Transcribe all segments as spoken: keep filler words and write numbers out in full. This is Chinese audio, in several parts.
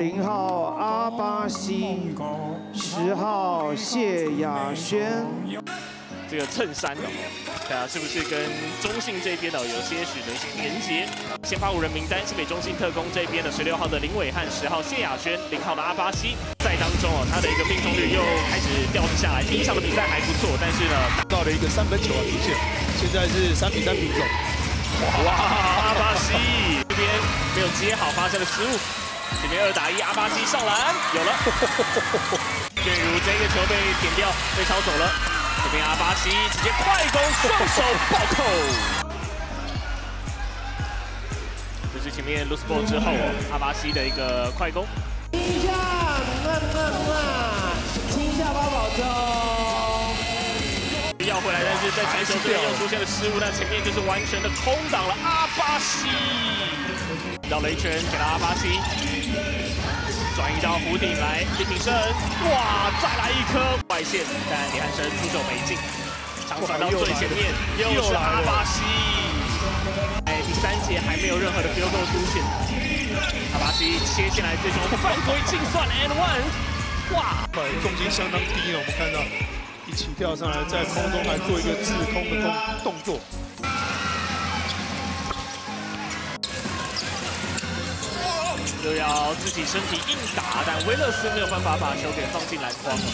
零号阿巴西，十号谢雅轩。 这个衬衫哦，看啊，是不是跟中信这边哦有些许的连结？先发五人名单，新北中信特工这边的十六号的林伟汉，十号谢雅轩，零号的阿巴西，在当中哦，他的一个命中率又开始掉下来。第一场的比赛还不错，但是呢， 到了一个三分球啊出现，现在是三比三平手。 哇，阿巴西这边没有接好，发生了失误。这边二打一，阿巴西上篮，有了。正如这个球被点掉，被抄走了。这边阿巴西直接快攻，双手暴扣。这是前面 loose ball 之后，阿巴西的一个快攻。 听下，慢慢慢，听下八宝中。 要回来，但是在传球这边又出现了失误，那前面就是完全的空挡了。阿巴西到雷拳给了阿巴西，转移到弧顶来，李炳胜，哇，再来一颗外线，但李汉生出手没进，长传到最前面，又是阿巴西。哎，第三节还没有任何的 field goal 出现，阿巴西切进来，最终犯规净算 and one， 哇， 重心相当低哦，我们看到。一起跳上来，在空中还做一个滞空的动动作。 又要自己身体硬打，但威勒斯没有办法把球给放进篮筐。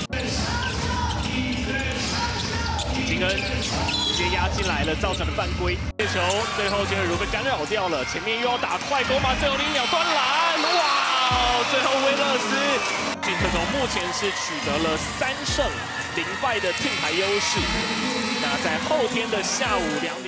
金恩直接压进来了，造成了犯规。这球最后杰尔如被干扰掉了，前面又要打快攻嘛，最后一秒端篮，哇！最后威勒斯。金特种目前是取得了三胜零败的听牌优势。那在后天的下午两点。